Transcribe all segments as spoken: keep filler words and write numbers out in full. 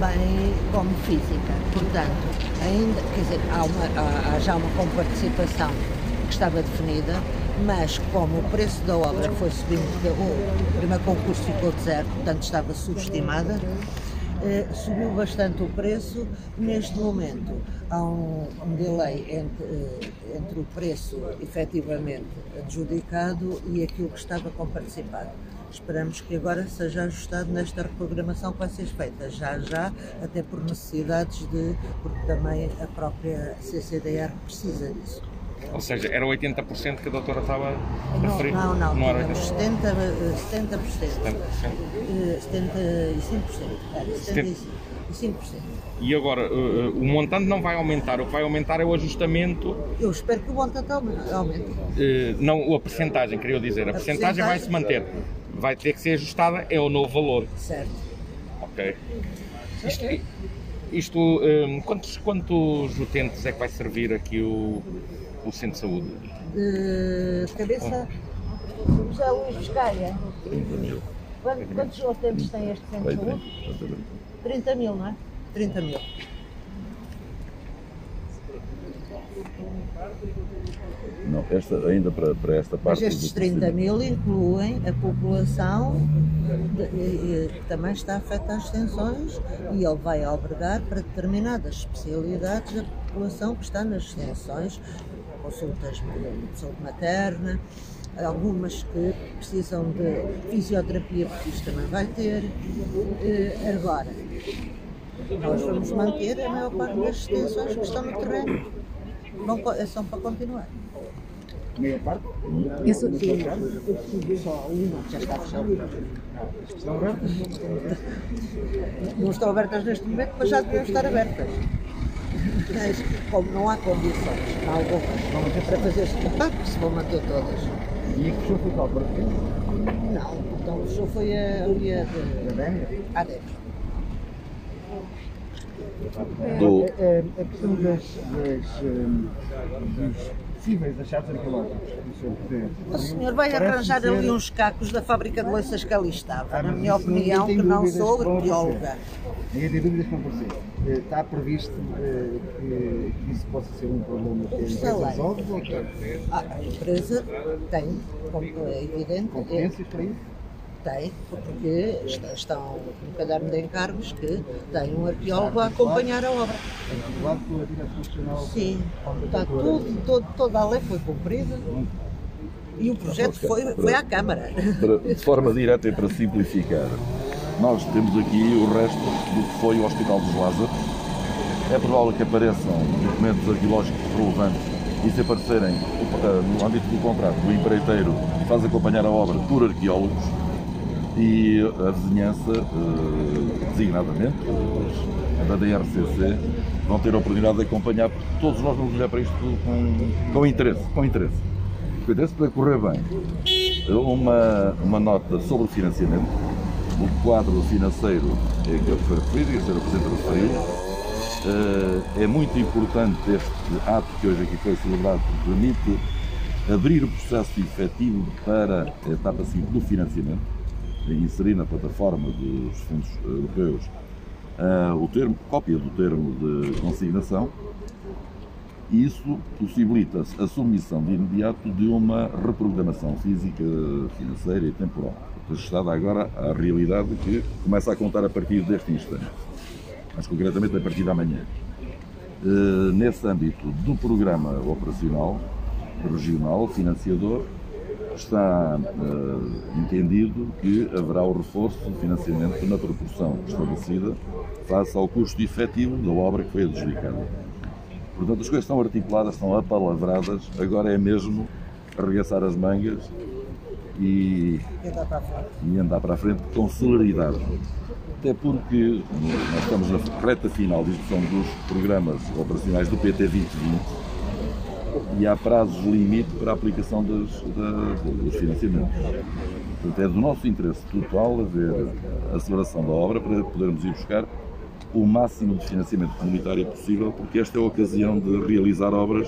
também como física. Portanto, ainda, quer dizer, há, uma, há, há já uma comparticipação que estava definida, mas como o preço da obra foi subindo, o primeiro concurso ficou deserto, portanto estava subestimada, eh, subiu bastante o preço. Neste momento há um, um delay entre, eh, entre o preço efetivamente adjudicado e aquilo que estava comparticipado. Esperamos que agora seja ajustado nesta reprogramação que vai ser feita já já, até por necessidades de, porque também a própria C C D R precisa disso. Ou seja, era oitenta por cento que a doutora estava a referir? Não, não, não, não era setenta por cento. setenta por cento. setenta e cinco por cento. Era setenta e cinco por cento. E agora, uh, o montante não vai aumentar, o que vai aumentar é o ajustamento... Eu espero que o montante aumente. Uh, não, a percentagem, queria dizer, a, a percentagem vai se manter. Vai ter que ser ajustada, é o novo valor. Certo. Ok. Isto, isto um, quantos, quantos utentes é que vai servir aqui o, o centro de saúde? De cabeça, José Luís Biscaia. trinta mil. Quantos utentes tem este centro de saúde? trinta mil, não é? trinta mil. Não, esta, ainda para, para esta parte... Mas estes trinta mil incluem a população de, e, que também está afeta às extensões, e ele vai albergar para determinadas especialidades a população que está nas extensões, consultas de saúde materna, algumas que precisam de fisioterapia, porque isto também vai ter. Agora, nós vamos manter a maior parte das extensões que estão no terreno, não, são para continuar. Meia parte? Isso aqui, eu preciso só uma, já está fechado. Estão abertas? Não estão abertas neste momento, mas já deviam estar abertas. Mas, como não há condições, há algumas para fazer espetáculo, se vão manter todas. E a que fechou foi qual? Para quê? Não, então o fechou foi a ali a de Adem. Do... A, a, a questão das, das, um, dos possíveis achados arqueológicos. O senhor vai arranjar ser... ali uns cacos da fábrica de louças que ali estava. Ah, na minha opinião, que não sou arqueóloga. Ninguém tem dúvidas que vão aparecer. Está previsto uh, que, que isso possa ser um problema que a empresa resolve? Ou que... ah, a empresa tem, como é evidente, competências para isso? Tem, porque estão no caderno de encargos que tem um arqueólogo a acompanhar a obra. É regulado pela direção nacional? Sim, está tudo, todo, toda a lei foi cumprida e o projeto foi, foi à Câmara. Para, de forma direta e para simplificar, nós temos aqui o resto do que foi o Hospital dos Lázaros. É provável que apareçam documentos arqueológicos relevantes e se aparecerem no âmbito do contrato, o empreiteiro faz acompanhar a obra por arqueólogos. E a vizinhança, designadamente, da D R C C, vão ter a oportunidade de acompanhar, porque todos nós vamos olhar para isto com, com interesse, com interesse. Com interesse para correr bem. Uma, uma nota sobre o financiamento, o quadro financeiro é aquele que foi referido e o senhor Presidente referiu. É muito importante este ato que hoje aqui foi celebrado, que permite abrir o processo efetivo para a etapa seguinte do financiamento, inserir na plataforma dos fundos europeus uh, o termo, cópia do termo de consignação. Isso possibilita a submissão de imediato de uma reprogramação física, financeira e temporal, ajustada agora à realidade que começa a contar a partir deste instante, mas concretamente a partir de amanhã. Uh, nesse âmbito do programa operacional regional financiador, está uh, entendido que haverá o reforço do financiamento na proporção estabelecida face ao custo efetivo da obra que foi adjudicada. Portanto, as coisas estão articuladas, estão apalavradas, agora é mesmo arregaçar as mangas e, e andar para a frente com celeridade. Até porque nós estamos na reta final de execução dos programas operacionais do P T vinte vinte, e há prazos limite para a aplicação dos, da, dos financiamentos. Portanto, é do nosso interesse total haver a aceleração da obra para podermos ir buscar o máximo de financiamento comunitário possível, porque esta é a ocasião de realizar obras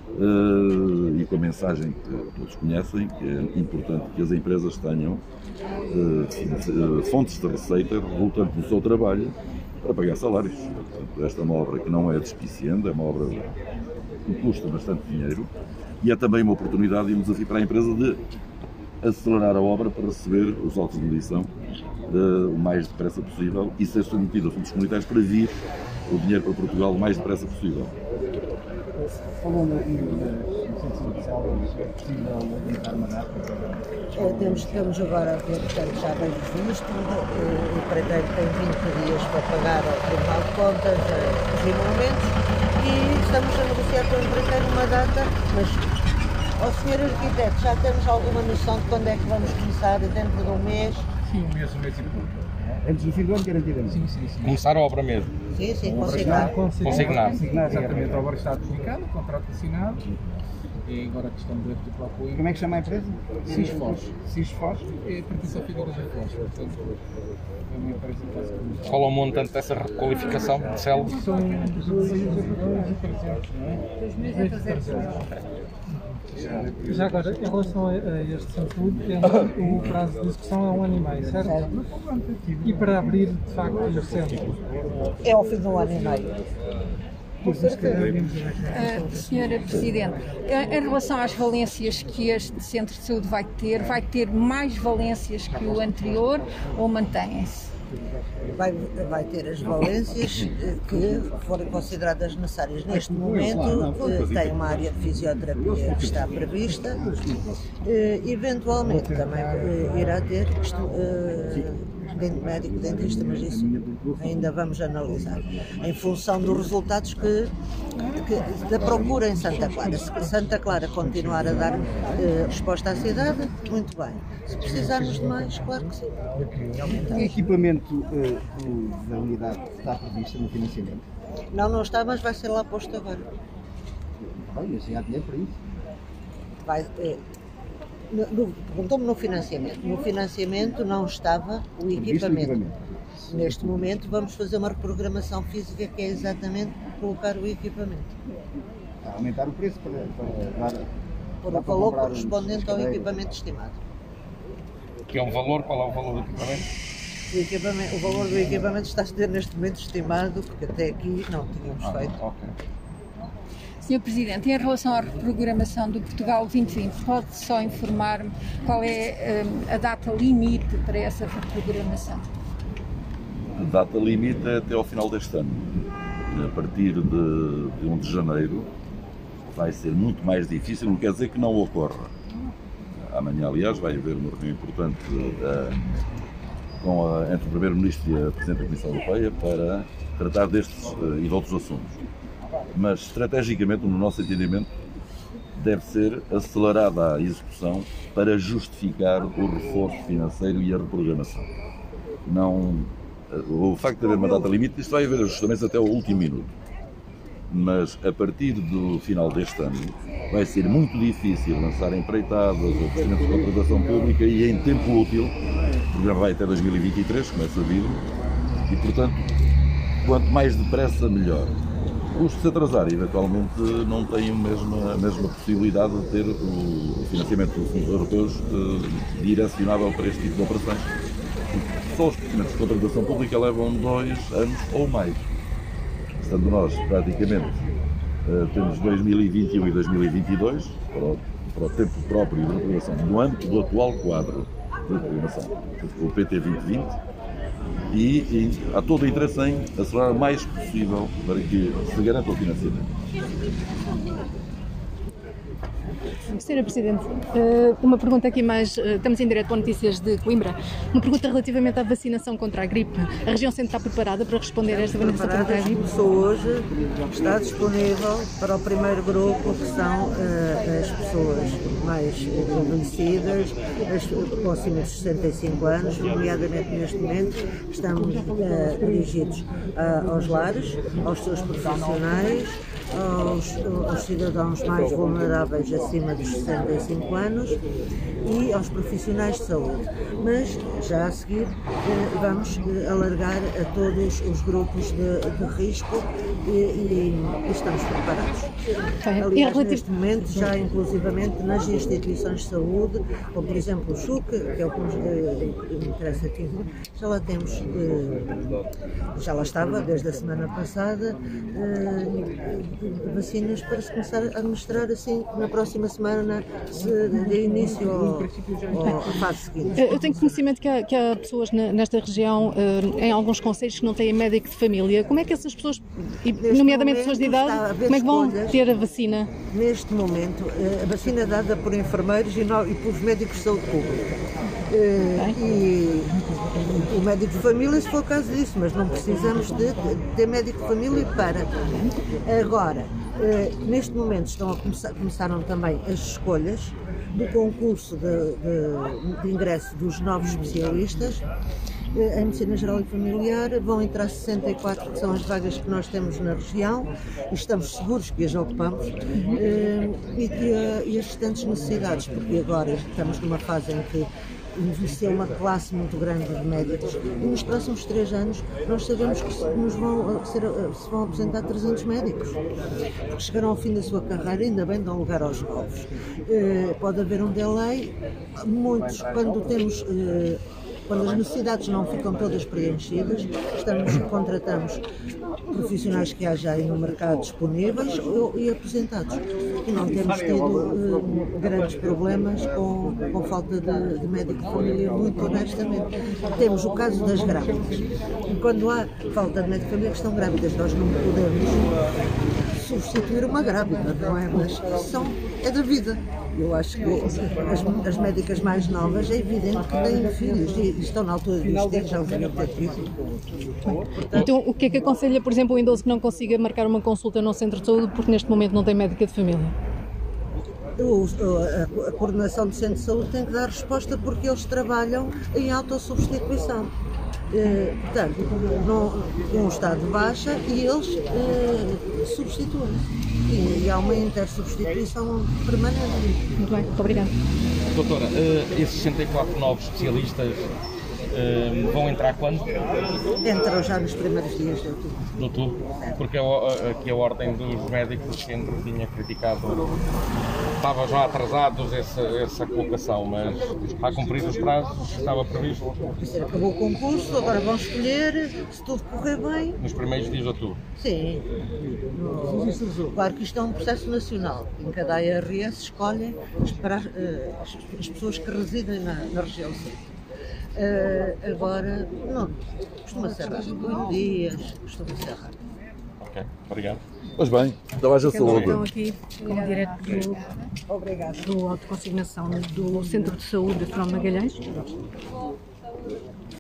uh, e com a mensagem que todos conhecem, que é importante que as empresas tenham uh, fontes de receita resultantes do seu trabalho para pagar salários. Portanto, esta é uma obra que não é despiciente, é uma obra que custa bastante dinheiro e é também uma oportunidade e um desafio para a empresa de acelerar a obra para receber os autos de medição o mais depressa possível e ser submetido a fundos comunitários para vir o dinheiro para Portugal o mais depressa possível. Falou no Centro Social, é possível adiantar uma data? É, temos, temos agora a ver, portanto, já veio visto, o empreiteiro tem vinte dias para pagar ao Tribunal de Contas uh, os emolumentos e estamos a negociar com o empreiteiro uma data, mas, ó senhor arquiteto, já temos alguma noção de quando é que vamos começar, dentro de um mês? Sim, um mês, um mês e pouco. Antes do fim do ano, garantidamente? Sim, sim, sim. Começar a obra mesmo. Sim, sim, consignado. Consignado. Exatamente, a obra está adjudicada, o contrato assinado e agora a questão de articular com Como é que chama a empresa? Cisfos. Cisfos é pertence ao Figueiredo da Foz, portanto é uma empresa que faz como... Qual é o montante dessa requalificação de céu? São dois mil e trezentos, não é? dois mil e trezentos. Já agora, em relação a este centro, o prazo de execução é um ano e meio, certo? Certo. E para abrir, de facto, o centro? É ao fim do ano e meio. Com certeza. Uh, senhora Presidente, em relação às valências que este centro de saúde vai ter, vai ter mais valências que o anterior ou mantém-se? Vai, vai ter as valências que forem consideradas necessárias. Neste momento tem uma área de fisioterapia que está prevista, eventualmente também irá ter médico dentista, mas isso ainda vamos analisar, em função dos resultados que, que, da procura em Santa Clara. Se Santa Clara continuar a dar eh, resposta à cidade, muito bem. Se precisarmos de mais, claro que sim. O equipamento uh, da unidade está previsto no financiamento? Não, não está, mas vai ser lá posto agora. Bem, mas já há dinheiro para isso. Vai, eh, perguntou-me no financiamento. No financiamento não estava o equipamento. equipamento. Neste momento vamos fazer uma reprogramação física que é exatamente colocar o equipamento. A aumentar o preço para, para dar... Por o valor correspondente ao equipamento estimado. Que é um valor, qual é o valor do equipamento? O, equipamento, o valor do equipamento está a ser neste momento estimado, porque até aqui não tínhamos Ah, feito. ok. senhor Presidente, em relação à reprogramação do Portugal vinte vinte, pode só informar-me qual é um, a data limite para essa reprogramação? A data limite é até ao final deste ano. A partir de, de um de janeiro vai ser muito mais difícil, não quer dizer que não ocorra. Amanhã, aliás, vai haver uma reunião importante uh, com a, entre o Primeiro-Ministro e a Presidente da Comissão Europeia para tratar destes uh, e de outros assuntos. Mas, estrategicamente, no nosso entendimento, deve ser acelerada a execução para justificar o reforço financeiro e a reprogramação. Não, o facto de haver uma data limite, isto vai haver ajustamentos até o último minuto. Mas, a partir do final deste ano, vai ser muito difícil lançar empreitadas ou procedimentos de contratação pública e, em tempo útil, o programa vai até dois mil e vinte e três, como é sabido, e, portanto, quanto mais depressa, melhor. Os que se atrasarem, eventualmente, não têm a mesma, a mesma possibilidade de ter o financiamento dos fundos europeus eh, direcionável para este tipo de operações. Só os procedimentos de contratação pública levam dois anos ou mais. Estando nós, praticamente, eh, temos dois mil e vinte e um e dois mil e vinte e dois para o, para o tempo próprio de reprogramação, no âmbito do atual quadro de reprogramação, o P T vinte vinte, e, e há todo o interesse em acelerar o mais possível para que se garanta o financiamento. senhora Presidente, uma pergunta aqui mais, estamos em direto com Notícias de Coimbra, uma pergunta relativamente à vacinação contra a gripe. A região centro está preparada para responder a esta vacinação contra a gripe? Começou hoje, está disponível para o primeiro grupo, que são uh, as pessoas mais envelhecidas, as com acima de sessenta e cinco anos, nomeadamente neste momento estamos uh, dirigidos uh, aos lares, aos seus profissionais, aos, aos cidadãos mais vulneráveis jovens acima dos sessenta e cinco anos e aos profissionais de saúde. Mas já a seguir vamos alargar a todos os grupos de, de risco e, e, e estamos preparados. Okay. Aliás, neste momento, já inclusivamente nas instituições de saúde, como por exemplo o C H U C, que é o que me interessa aqui, já lá temos, já lá estava desde a semana passada, vacinas para se começar a administrar assim na próxima semana, se dê início ao, ao, à fase seguinte. Eu tenho conhecimento que há, que há pessoas nesta região, em alguns concelhos, que não têm médico de família. Como é que essas pessoas, nomeadamente pessoas de idade, como é que vão ter a vacina? Neste momento, a vacina é dada por enfermeiros e, no, e por médicos de saúde pública. Okay. E o médico de família, se for o caso disso, mas não precisamos de, de ter médico de família para. Agora, neste momento estão a começar, começaram também as escolhas do concurso de, de, de ingresso dos novos especialistas. Em Medicina Geral e Familiar vão entrar sessenta e quatro, que são as vagas que nós temos na região, e estamos seguros que as ocupamos, e, e, e as restantes necessidades, porque agora estamos numa fase em que envelheceu uma classe muito grande de médicos e nos próximos três anos nós sabemos que nos vão, ser, se vão apresentar trezentos médicos, porque chegaram ao fim da sua carreira, ainda bem dão lugar aos novos. Pode haver um delay, muitos, quando temos... Quando as necessidades não ficam todas preenchidas, estamos, contratamos profissionais que há já aí no mercado disponíveis e apresentados. E não temos tido uh, grandes problemas com, com falta de, de médico de família, muito honestamente. Temos o caso das grávidas. E quando há falta de médico de família que estão grávidas, nós não podemos substituir uma grávida, não é? Mas são, é da vida. Eu acho que as, as médicas mais novas é evidente que têm filhos e estão na altura de vestir, já os deviam ter tido. Então, o que é que aconselha, por exemplo, um idoso que não consiga marcar uma consulta no centro de saúde porque neste momento não tem médica de família? O, a, a coordenação do centro de saúde tem que dar resposta porque eles trabalham em autossubstituição. Eh, portanto, não, um estado de baixa e eles eh, substituem. E, e há uma intersubstituição permanente. Muito bem, muito obrigada. Doutora, uh, esses sessenta e quatro novos especialistas uh, vão entrar quando? Entram já nos primeiros dias de outubro. De outubro? Porque a, aqui a Ordem dos Médicos sempre tinha criticado, estava já atrasados essa, essa colocação, mas está cumprido os prazos, estava previsto. Acabou o concurso, agora vão escolher, se tudo correr bem. Nos primeiros dias de outubro? Sim. No, claro que isto é um processo nacional. Em cada A R S escolhem as, as, as pessoas que residem na, na região sul. Uh, agora, não, costuma ser rápido. Oito dias, costuma ser rápido. Ok, obrigado. Pois bem, então haja saúde. Estão aqui com o direto do, do autoconsignação do Centro de Saúde de Fernão Magalhães.